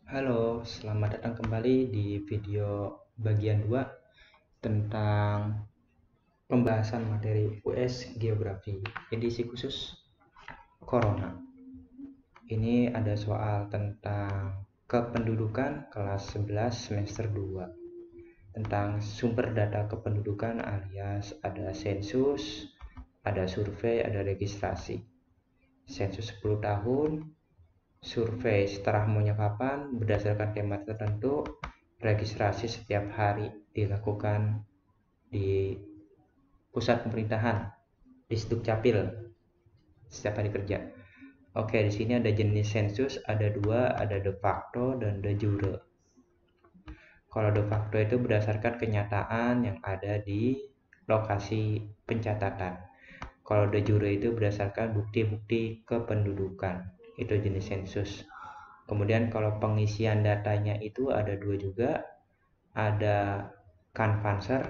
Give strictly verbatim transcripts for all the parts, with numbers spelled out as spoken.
Halo, selamat datang kembali di video bagian dua tentang pembahasan materi U S Geografi, edisi khusus Corona. Ini ada soal tentang kependudukan kelas sebelas semester dua. Tentang sumber data kependudukan alias ada sensus, ada survei, ada registrasi. Sensus sepuluh tahun, survei setelah maunya kapan berdasarkan tema tertentu, registrasi setiap hari dilakukan di pusat pemerintahan di Sdukcapil setiap hari kerja. Oke, di sini ada jenis sensus, ada dua, ada de facto dan de jure. Kalau de facto itu berdasarkan kenyataan yang ada di lokasi pencatatan. Kalau de jure itu berdasarkan bukti-bukti kependudukan. Itu jenis sensus. Kemudian kalau pengisian datanya itu ada dua juga, ada canvasser,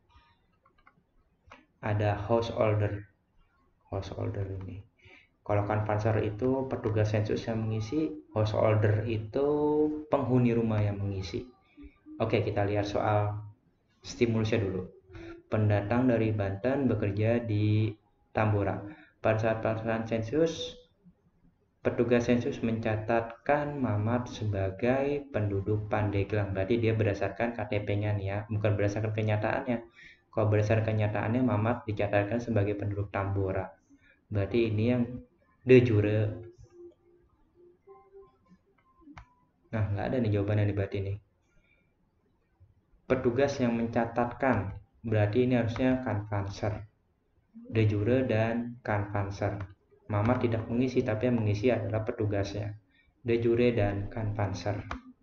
ada householder. Householder ini. Kalau canvasser itu petugas sensus yang mengisi, householder itu penghuni rumah yang mengisi. Oke, kita lihat soal stimulusnya dulu. Pendatang dari Banten bekerja di Tambora. Pada saat pelaksanaan sensus, petugas sensus mencatatkan Mamat sebagai penduduk Pandeglang. Berarti dia berdasarkan K T P-nya nih ya, bukan berdasarkan kenyataannya. Kalau berdasarkan kenyataannya Mamat dicatatkan sebagai penduduk Tambora. Berarti ini yang de jure. Nah, nggak ada nih jawabannya nih berarti ini. Petugas yang mencatatkan, berarti ini harusnya canvasser. De jure dan canvasser. Mamat tidak mengisi, tapi yang mengisi adalah petugasnya. De jure dan canvasser.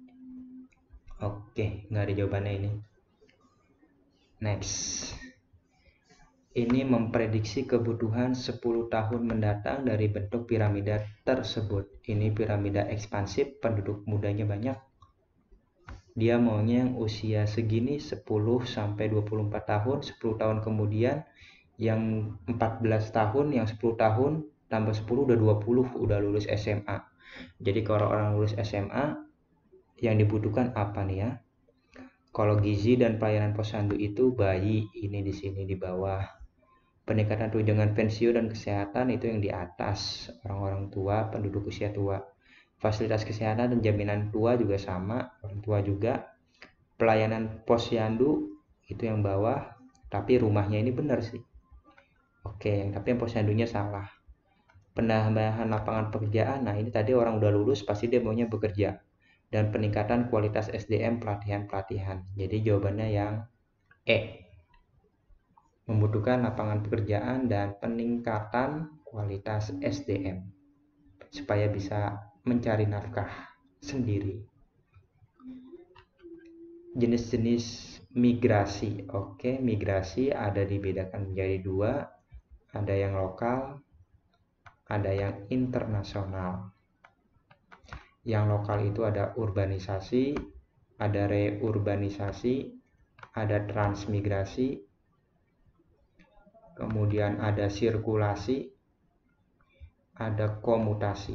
Oke, nggak ada jawabannya ini. Next. Ini memprediksi kebutuhan sepuluh tahun mendatang dari bentuk piramida tersebut. Ini piramida ekspansif, penduduk mudanya banyak. Dia maunya yang usia segini sepuluh sampai dua puluh empat tahun, sepuluh tahun kemudian yang empat belas tahun, yang sepuluh tahun tambah sepuluh udah dua puluh, udah lulus S M A. Jadi kalau orang lulus S M A yang dibutuhkan apa nih ya? Kalau gizi dan pelayanan posyandu itu bayi, ini di sini di bawah. Peningkatan tunjangan pensiun dan kesehatan itu yang di atas, orang-orang tua, penduduk usia tua. Fasilitas kesehatan dan jaminan tua juga sama, orang tua juga. Pelayanan posyandu itu yang bawah, tapi rumahnya ini benar sih. Oke, tapi yang posyandunya salah. Penambahan lapangan pekerjaan, nah ini tadi orang udah lulus pasti dia maunya bekerja. Dan peningkatan kualitas S D M, pelatihan-pelatihan. Jadi jawabannya yang E. Membutuhkan lapangan pekerjaan dan peningkatan kualitas S D M supaya bisa mencari nafkah sendiri. Jenis-jenis migrasi. Oke, migrasi ada dibedakan menjadi dua, ada yang lokal, ada yang internasional. Yang lokal itu ada urbanisasi, ada reurbanisasi, ada transmigrasi, kemudian ada sirkulasi, ada komutasi.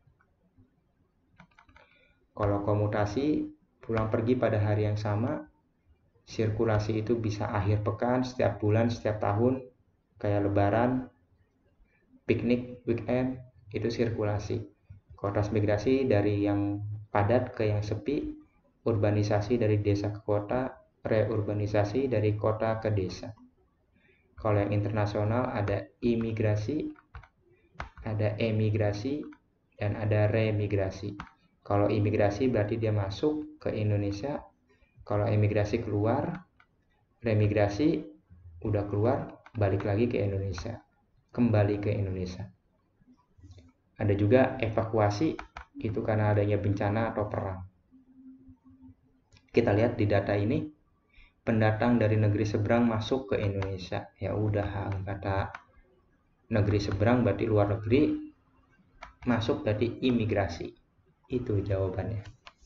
Kalau komutasi pulang pergi pada hari yang sama, sirkulasi itu bisa akhir pekan, setiap bulan, setiap tahun, kayak lebaran, piknik, weekend, itu sirkulasi. Kalau transmigrasi dari yang padat ke yang sepi, urbanisasi dari desa ke kota, reurbanisasi dari kota ke desa. Kalau yang internasional ada imigrasi, ada emigrasi, dan ada remigrasi. Kalau imigrasi berarti dia masuk ke Indonesia. Kalau emigrasi keluar, remigrasi udah keluar, balik lagi ke Indonesia. Kembali ke Indonesia. Ada juga evakuasi, itu karena adanya bencana atau perang. Kita lihat di data ini, pendatang dari negeri seberang masuk ke Indonesia. Ya udah, kata negeri seberang berarti luar negeri, masuk berarti imigrasi. Itu jawabannya.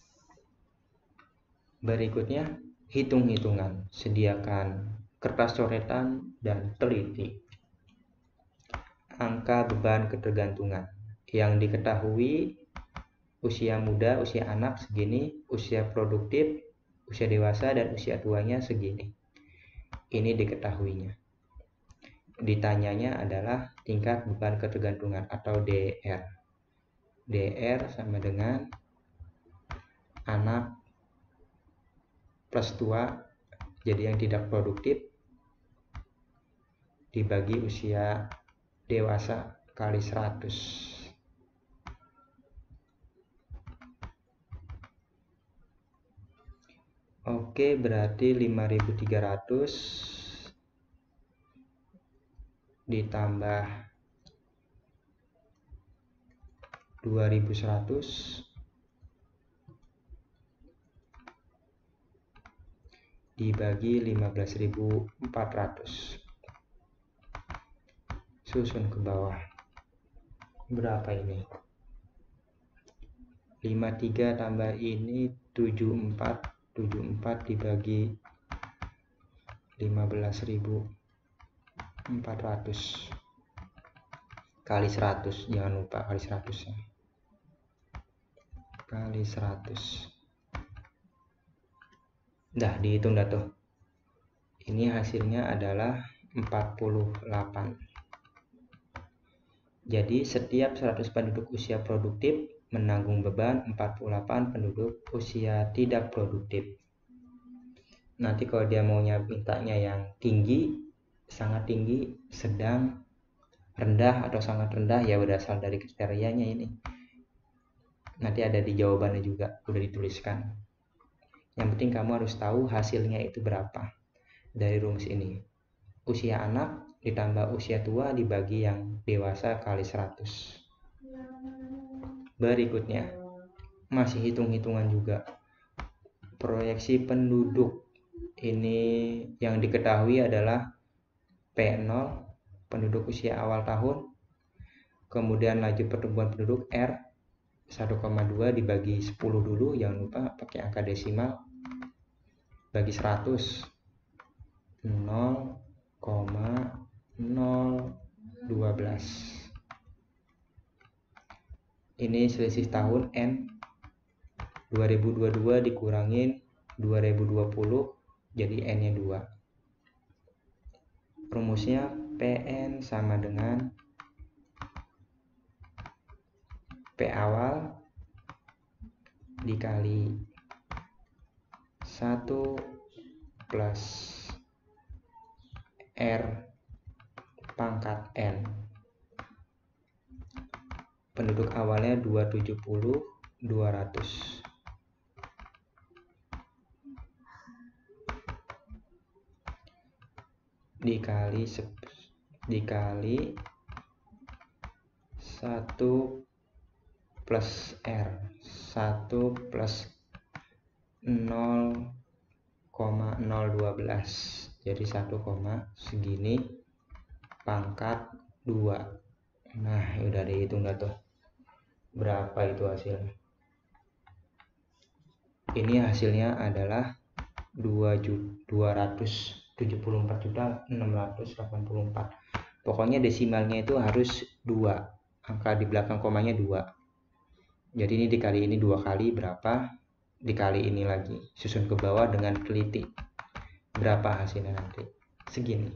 Berikutnya, hitung-hitungan. Sediakan kertas coretan dan teliti. Angka beban ketergantungan. Yang diketahui usia muda, usia anak segini, usia produktif, usia dewasa, dan usia tuanya segini. Ini diketahuinya. Ditanyanya adalah tingkat beban ketergantungan atau D R. D R sama dengan anak plus tua, jadi yang tidak produktif, dibagi usia dewasa kali seratus. Oke, berarti lima ribu tiga ratus ditambah dua ribu seratus dibagi lima belas ribu empat ratus. Susun ke bawah. Berapa ini? lima puluh tiga tambah ini tujuh puluh empat. tujuh puluh empat dibagi lima belas ribu empat ratus kali seratus, jangan lupa kali seratus ya. Kali seratus. Dah dihitung dah tuh. Ini hasilnya adalah empat puluh delapan. Jadi setiap seratus penduduk usia produktif menanggung beban empat puluh delapan penduduk usia tidak produktif. Nanti kalau dia maunya mintanya yang tinggi, sangat tinggi, sedang, rendah, atau sangat rendah, ya berasal dari kriterianya ini. Nanti ada di jawabannya juga, udah dituliskan. Yang penting kamu harus tahu hasilnya itu berapa dari rumus ini. Usia anak ditambah usia tua dibagi yang dewasa kali seratus. Berikutnya, masih hitung-hitungan juga. Proyeksi penduduk. Ini yang diketahui adalah P nol, penduduk usia awal tahun. Kemudian laju pertumbuhan penduduk R, satu koma dua dibagi sepuluh dulu, jangan lupa pakai angka desimal. Bagi seratus. nol koma nol dua belas. Ini selisih tahun N. dua ribu dua puluh dua dikurangin dua ribu dua puluh, jadi N-nya dua. Rumusnya P N sama dengan P awal dikali satu plus R pangkat N. Penduduk awalnya dua ratus tujuh puluh, dua ratus. Dikali dikali satu plus R, satu plus nol koma nol dua belas, jadi satu, segini pangkat dua. Nah, udah dihitung dah tuh berapa itu hasilnya. Ini hasilnya adalah dua ratus tujuh puluh empat juta enam ratus delapan puluh empat. Pokoknya desimalnya itu harus dua, angka di belakang komanya dua. Jadi ini dikali ini dua kali berapa, dikali ini lagi, susun ke bawah dengan teliti. Berapa hasilnya nanti? Segini.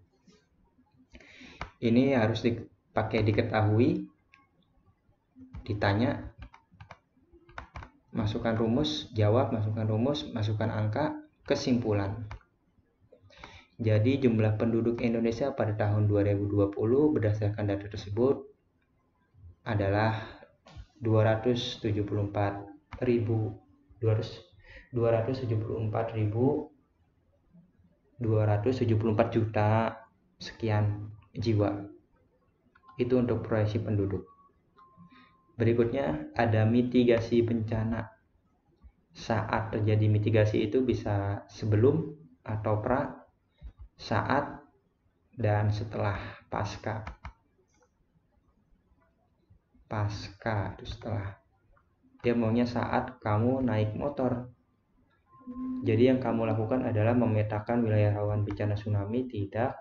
Ini harus dipakai diketahui, ditanya, masukkan rumus, jawab, masukkan rumus, masukkan angka, kesimpulan. Jadi jumlah penduduk Indonesia pada tahun dua ribu dua puluh berdasarkan data tersebut adalah dua ratus tujuh puluh empat ribu dua ratus tujuh puluh empat ribu dua ratus tujuh puluh empat juta sekian jiwa. Itu untuk proyeksi penduduk. Berikutnya ada mitigasi bencana. Saat terjadi mitigasi itu bisa sebelum atau pra, saat, dan setelah pasca. Pasca itu setelah. Dia maunya saat kamu naik motor. Jadi yang kamu lakukan adalah memetakan wilayah rawan bencana tsunami, tidak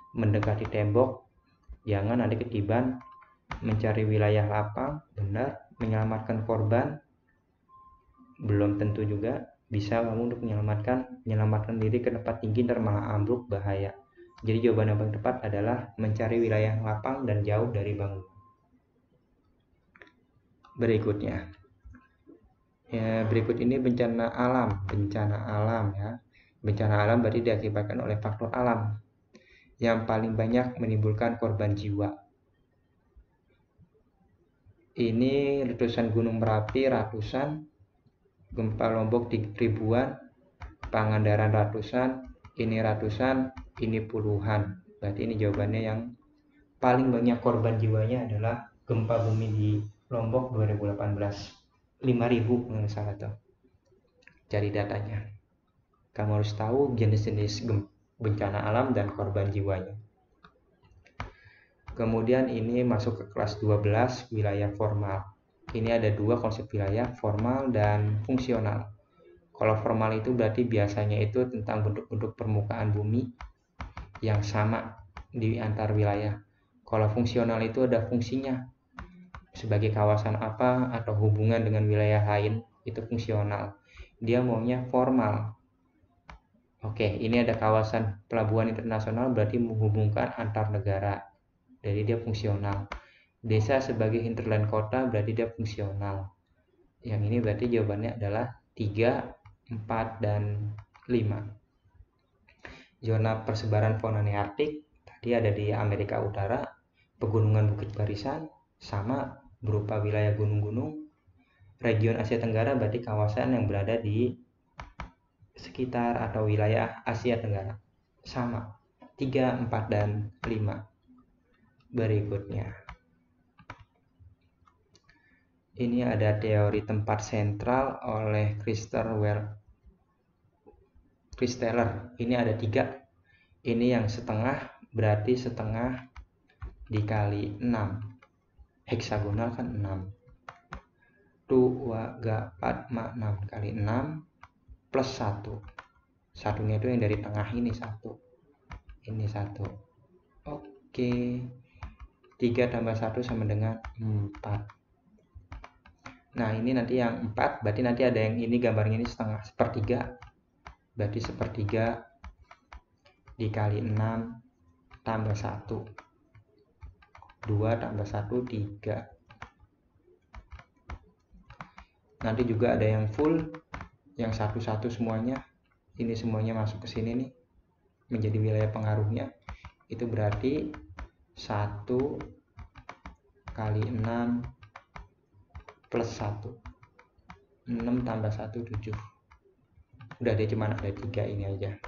mendekati tembok, jangan nanti ketiban, mencari wilayah lapang, benar, menyelamatkan korban? Belum tentu juga bisa kamu untuk menyelamatkan menyelamatkan diri ke tempat tinggi ntar malah ambruk, bahaya. Jadi jawaban yang paling tepat adalah mencari wilayah lapang dan jauh dari bangunan. Berikutnya, ya, berikut ini bencana alam. Bencana alam ya. Bencana alam berarti diakibatkan oleh faktor alam yang paling banyak menimbulkan korban jiwa. Ini letusan Gunung Merapi ratusan, gempa Lombok ribuan, Pangandaran ratusan, ini ratusan, ini puluhan. Berarti ini jawabannya yang paling banyak korban jiwanya adalah gempa bumi di Lombok dua ribu delapan belas. lima ribu menurut salah tuh. Cari datanya. Kamu harus tahu jenis-jenis bencana alam dan korban jiwanya. Kemudian ini masuk ke kelas dua belas, wilayah formal. Ini ada dua konsep wilayah, formal dan fungsional. Kalau formal itu berarti biasanya itu tentang bentuk-bentuk permukaan bumi yang sama di antar wilayah. Kalau fungsional itu ada fungsinya. Sebagai kawasan apa atau hubungan dengan wilayah lain, itu fungsional. Dia maunya formal. Oke, ini ada kawasan pelabuhan internasional berarti menghubungkan antar negara. Jadi dia fungsional. Desa sebagai hinterland kota berarti dia fungsional. Yang ini berarti jawabannya adalah tiga, empat, dan lima. Zona persebaran fauna neartik tadi ada di Amerika Utara, pegunungan Bukit Barisan sama berupa wilayah gunung-gunung. Region Asia Tenggara berarti kawasan yang berada di sekitar atau wilayah Asia Tenggara. Sama, tiga, empat, dan lima. Berikutnya, ini ada teori tempat sentral oleh Christopher Christeller. Ini ada tiga. Ini yang setengah berarti setengah dikali enam. Heksagonal kan enam. dua, empat, enam kali enam plus satu. Satunya itu yang dari tengah ini satu. Ini satu. Oke. tiga tambah satu sama dengan empat. Nah, ini nanti yang empat, berarti nanti ada yang ini gambarnya ini setengah, sepertiga. Berarti sepertiga dikali enam tambah satu. dua tambah satu, tiga. Nanti juga ada yang full, yang satu-satu semuanya. Ini semuanya masuk ke sini nih, menjadi wilayah pengaruhnya. Itu berarti satu kali enam plus satu. enam tambah satu, tujuh. Udah deh, cuma ada tiga ini aja.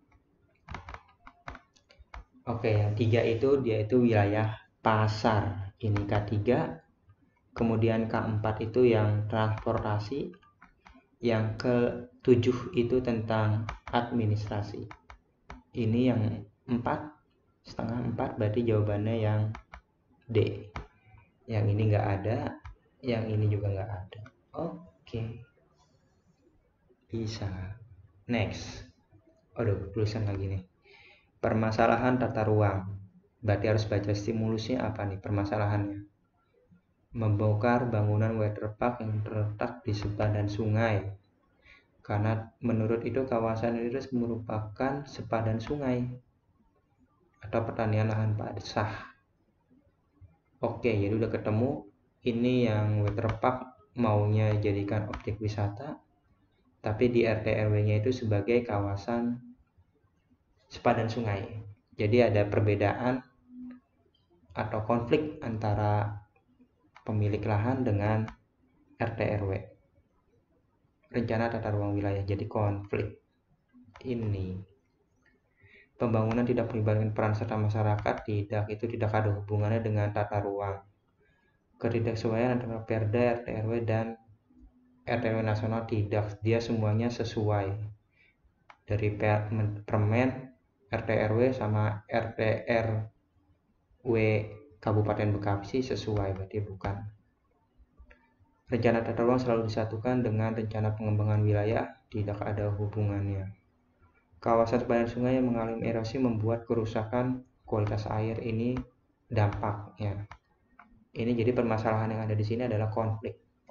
Oke, yang tiga itu dia itu wilayah pasar. Ini K tiga. Kemudian K empat itu yang transportasi. Yang ke tujuh itu tentang administrasi. Ini yang empat, setengah empat, berarti jawabannya yang D. Yang ini nggak ada, yang ini juga nggak ada. Oke, bisa. Next. Aduh, tulisan lagi nih. Permasalahan tata ruang. Berarti harus baca stimulusnya apa nih permasalahannya. Membongkar bangunan waterpark yang terletak di sepadan sungai. Karena menurut itu kawasan itu merupakan sepadan sungai atau pertanian lahan basah. Oke, jadi udah ketemu. Ini yang waterpark maunya jadikan objek wisata, tapi di R T R W-nya itu sebagai kawasan sepadan sungai. Jadi ada perbedaan atau konflik antara pemilik lahan dengan R T R W, rencana tata ruang wilayah. Jadi konflik ini, pembangunan tidak melibatkan peran serta masyarakat, tidak, itu tidak ada hubungannya dengan tata ruang. Ketidaksesuaian antara Perda, R T R W, dan R T R W nasional tidak, dia semuanya sesuai. Dari Permen, R T R W sama R T R W Kabupaten Bekasi sesuai, berarti bukan. Rencana tata ruang selalu disatukan dengan rencana pengembangan wilayah, tidak ada hubungannya. Kawasan sepadan sungai yang mengalami erosi membuat kerusakan kualitas air, ini dampaknya. Ini jadi permasalahan yang ada di sini adalah konflik.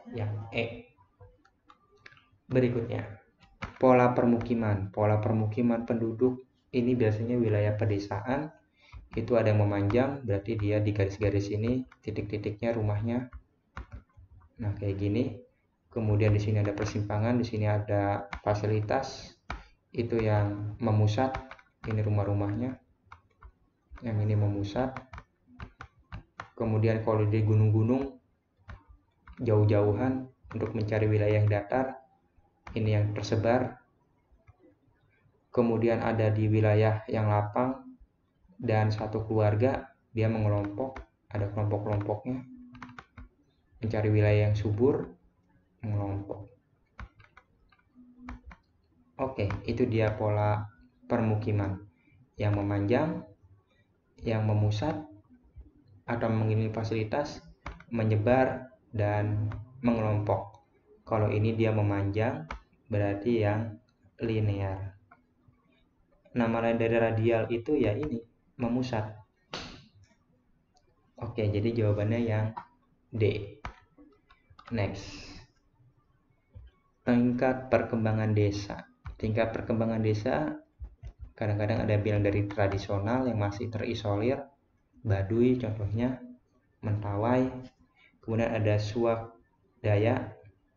yang E. Berikutnya, pola permukiman. Pola permukiman penduduk ini biasanya wilayah pedesaan, itu ada yang memanjang, berarti dia di garis-garis ini, titik-titiknya rumahnya. Nah, kayak gini. Kemudian di sini ada persimpangan, di sini ada fasilitas, itu yang memusat, ini rumah-rumahnya. Yang ini memusat. Kemudian kalau di gunung-gunung jauh-jauhan untuk mencari wilayah yang datar, ini yang tersebar. Kemudian ada di wilayah yang lapang dan satu keluarga dia mengelompok, ada kelompok-kelompoknya. Mencari wilayah yang subur, mengelompok. Oke, itu dia pola permukiman yang memanjang, yang memusat atau mengelilingi fasilitas, menyebar dan mengelompok. Kalau ini dia memanjang, berarti yang linear. Nama lain dari radial itu ya ini, memusat. Oke, jadi jawabannya yang D. Next. Tingkat perkembangan desa. Tingkat perkembangan desa kadang-kadang ada bilang dari tradisional yang masih terisolir, Baduy contohnya, Mentawai, kemudian ada swadaya,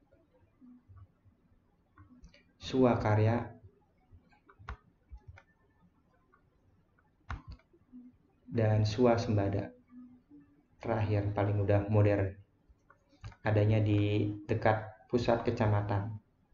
swakarya, dan swasembada. Terakhir paling udah modern, adanya di dekat pusat kecamatan.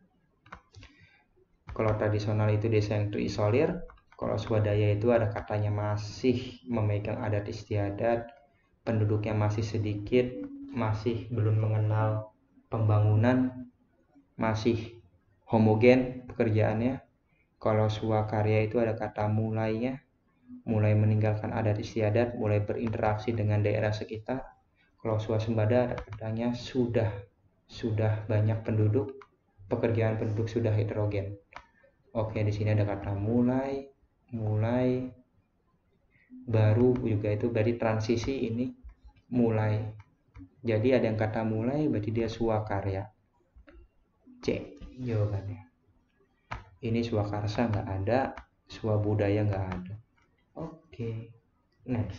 Kalau tradisional itu desa yang terisolir, kalau swadaya itu ada katanya masih memegang adat istiadat, penduduknya masih sedikit, masih belum mengenal pembangunan, masih homogen pekerjaannya. Kalau swakarya itu ada kata mulainya, mulai meninggalkan adat istiadat, mulai berinteraksi dengan daerah sekitar. Kalau swasembada ada katanya sudah sudah banyak penduduk, pekerjaan penduduk sudah heterogen. Oke, di sini ada kata mulai, mulai, baru juga itu berarti transisi ini mulai. Jadi ada yang kata mulai berarti dia swakarya. C jawabannya. Ini swakarsa nggak ada, swabudaya nggak ada. Oke, next.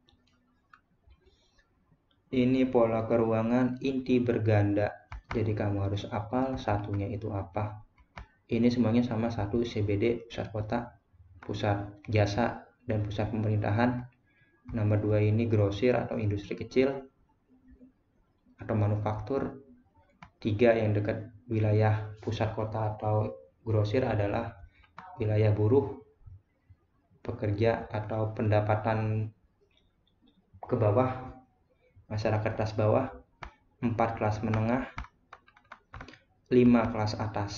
Ini pola keruangan inti berganda. Jadi kamu harus hafal satunya itu apa. Ini semuanya sama, satu C B D, pusat kota, pusat jasa, dan pusat pemerintahan. Nomor dua ini grosir atau industri kecil atau manufaktur. Tiga yang dekat wilayah pusat kota atau grosir adalah wilayah buruh, pekerja atau pendapatan ke bawah, masyarakat kelas bawah. Empat kelas menengah, lima kelas atas.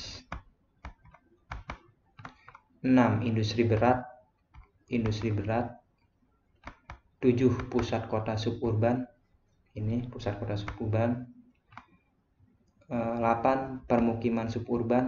Enam industri berat, industri berat. Tujuh pusat kota suburban, ini pusat kota suburban. Delapan permukiman suburban.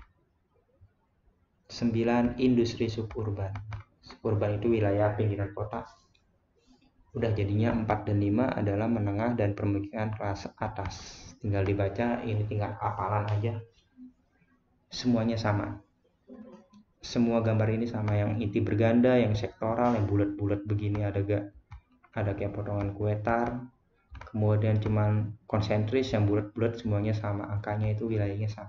Sembilan industri suburban. Suburban itu wilayah pinggiran kota. Udah, jadinya empat dan lima adalah menengah dan permukiman kelas atas. Tinggal dibaca, ini tinggal hafalan aja. Semuanya sama. Semua gambar ini sama, yang inti berganda, yang sektoral, yang bulat-bulat begini ada gak? Ada kayak potongan kue tar. Kemudian cuman konsentris yang bulat-bulat semuanya sama, angkanya itu wilayahnya sama.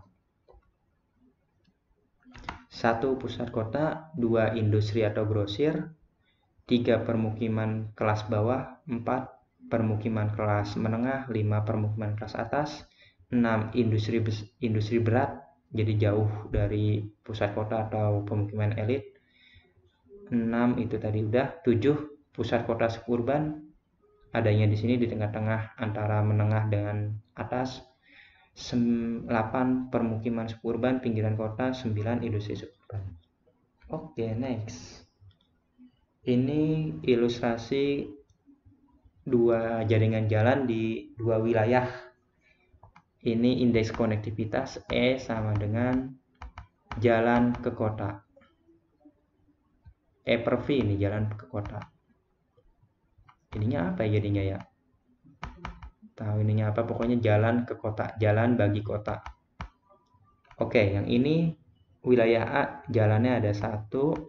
Satu pusat kota, dua industri atau grosir, tiga permukiman kelas bawah, empat permukiman kelas menengah, lima permukiman kelas atas, enam industri industri berat, jadi jauh dari pusat kota atau pemukiman elit. enam itu tadi udah. Tujuh pusat kota suburban, adanya di sini di tengah-tengah antara menengah dengan atas. delapan permukiman suburban pinggiran kota, sembilan industri suburban. Oke, next. Ini ilustrasi dua jaringan jalan di dua wilayah. Ini indeks konektivitas E sama dengan jalan ke kota. E per V ini jalan ke kota. Jadinya apa ya jadinya ya? tahu ininya apa, pokoknya jalan ke kota, jalan bagi kota. Oke, yang ini wilayah A, jalannya ada satu,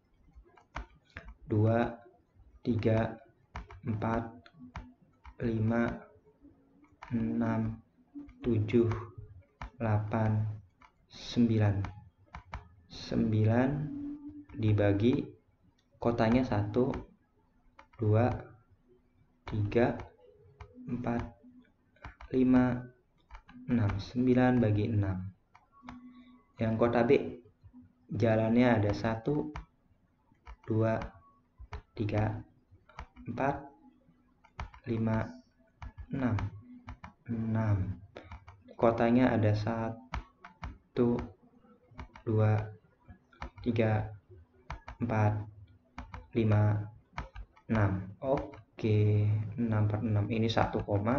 dua, tiga, empat, lima, enam, tujuh, delapan, sembilan. sembilan dibagi kotanya satu, dua, tiga, empat, lima, enam. sembilan bagi enam. Yang kota B, jalannya ada satu, dua, tiga, empat, lima, enam. enam. Kotanya ada satu, dua, tiga, empat, lima, enam. Oke, enam per enam. Ini satu koma.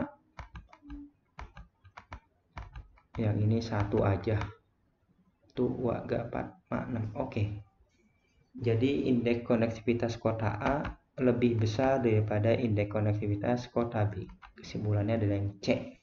Yang ini satu aja. Tuh, agak empat, enam. Oke. Jadi indeks konektivitas kota A lebih besar daripada indeks konektivitas kota B. Kesimpulannya adalah yang C.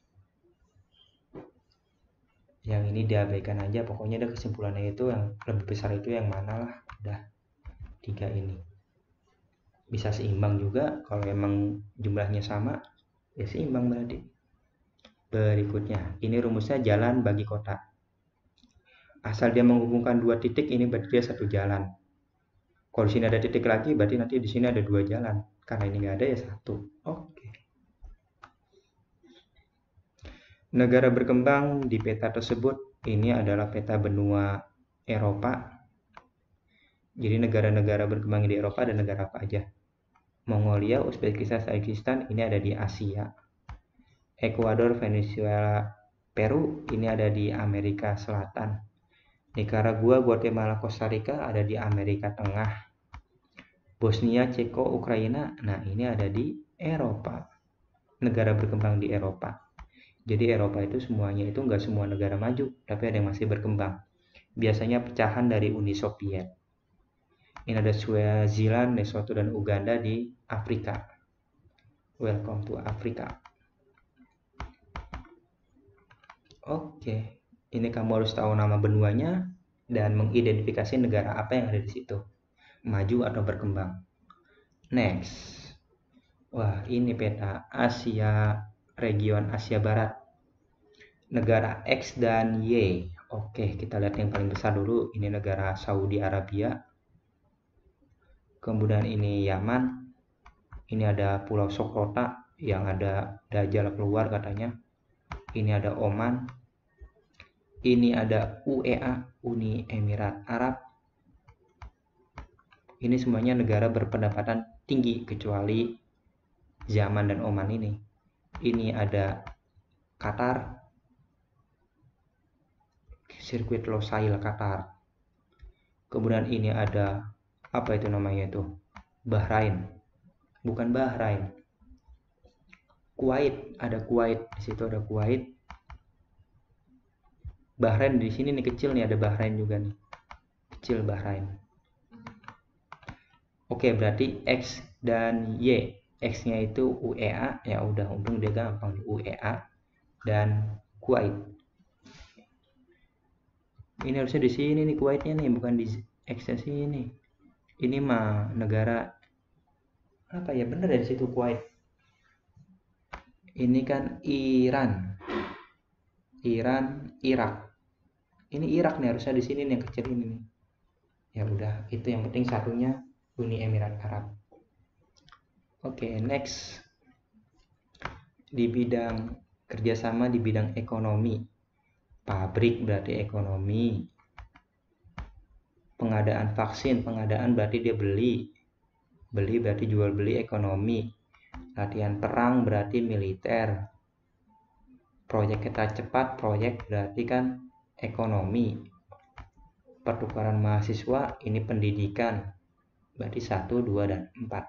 Yang ini diabaikan aja, pokoknya ada kesimpulannya itu yang lebih besar itu yang mana lah. Udah tiga ini. Bisa seimbang juga, kalau emang jumlahnya sama ya seimbang berarti. Berikutnya, ini rumusnya jalan bagi kota. Asal dia menghubungkan dua titik, ini berarti dia satu jalan. Kalau di sini ada titik lagi, berarti nanti di sini ada dua jalan. Karena ini nggak ada ya satu. Oke. Negara berkembang di peta tersebut, ini adalah peta benua Eropa. Jadi negara-negara berkembang di Eropa ada negara apa aja? Mongolia, Uzbekistan, Tajikistan, ini ada di Asia. Ekuador, Venezuela, Peru, ini ada di Amerika Selatan. Nicaragua, Guatemala, Costa Rica ada di Amerika Tengah. Bosnia, Ceko, Ukraina, nah ini ada di Eropa. Negara berkembang di Eropa. Jadi Eropa itu semuanya itu nggak semua negara maju, tapi ada yang masih berkembang. Biasanya pecahan dari Uni Soviet. Ini ada Swaziland, Lesotho, dan Uganda di Afrika. Welcome to Afrika. Oke. Ini kamu harus tahu nama benuanya dan mengidentifikasi negara apa yang ada di situ, maju atau berkembang. Next, wah ini peta Asia, region Asia Barat, negara X dan Y. Oke, kita lihat yang paling besar dulu. Ini negara Saudi Arabia. Kemudian ini Yaman. Ini ada Pulau Sokrota yang ada Dajjal keluar katanya. Ini ada Oman. Ini ada U E A, Uni Emirat Arab. Ini semuanya negara berpendapatan tinggi kecuali Yaman dan Oman ini. Ini ada Qatar, sirkuit Losail Qatar. Kemudian ini ada apa itu namanya itu? Bahrain. Bukan Bahrain. Kuwait, ada Kuwait. Di situ ada Kuwait. Bahrain di sini nih kecil nih, ada Bahrain juga nih. Kecil Bahrain. Oke, berarti X dan Y. X-nya itu U E A, ya udah untung dia gampang, U E A dan Kuwait. Ini harusnya di sini nih Kuwaitnya nih, bukan di X-nya sini. Ini mah negara apa ya, bener ya di situ Kuwait. Ini kan Iran. Iran, Irak. Ini Irak nih, harusnya di sini nih yang kecil ini nih. Ya udah, itu yang penting satunya Uni Emirat Arab. Oke, okay, next. Di bidang kerjasama di bidang ekonomi. Pabrik berarti ekonomi. Pengadaan vaksin, pengadaan berarti dia beli. Beli berarti jual beli ekonomi. Latihan perang berarti militer. Proyek kereta cepat, proyek berarti kan ekonomi. Pertukaran mahasiswa, ini pendidikan. Berarti satu, dua, dan empat.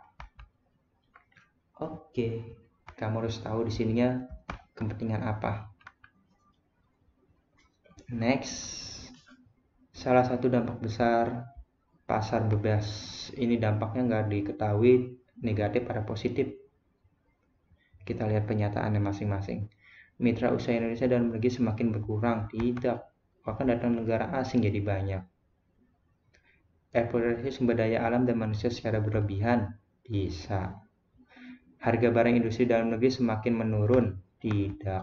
Oke, kamu harus tahu di sininya kepentingan apa. Next, salah satu dampak besar pasar bebas ini dampaknya nggak diketahui negatif atau positif. Kita lihat pernyataannya masing-masing. Mitra usaha Indonesia dalam negeri semakin berkurang. Tidak, bahkan datang negara asing jadi banyak. Eksploitasi sumber daya alam dan manusia secara berlebihan. Bisa. Harga barang industri dalam negeri semakin menurun. Tidak.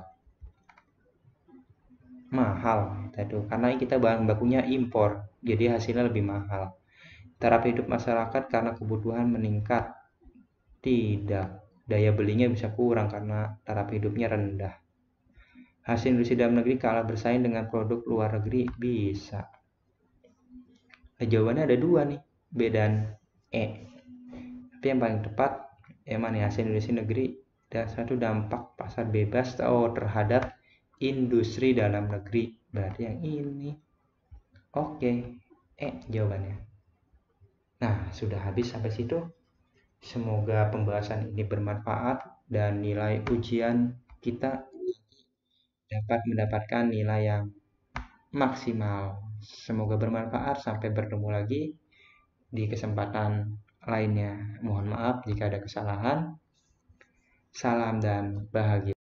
Mahal. Itu karena kita bahan bakunya impor, jadi hasilnya lebih mahal. Taraf hidup masyarakat karena kebutuhan meningkat. Tidak. Daya belinya bisa kurang karena taraf hidupnya rendah. Hasil industri dalam negeri kalah bersaing dengan produk luar negeri. Bisa. Nah, jawabannya ada dua nih, B dan E. Tapi yang paling tepat emang nih, hasil industri negeri dan satu dampak pasar bebas oh, terhadap industri dalam negeri. Berarti yang ini. Oke, E jawabannya. Nah, sudah habis sampai situ. Semoga pembahasan ini bermanfaat dan nilai ujian kita dapat mendapatkan nilai yang maksimal. Semoga bermanfaat. Sampai bertemu lagi di kesempatan lainnya. Mohon maaf jika ada kesalahan. Salam dan bahagia.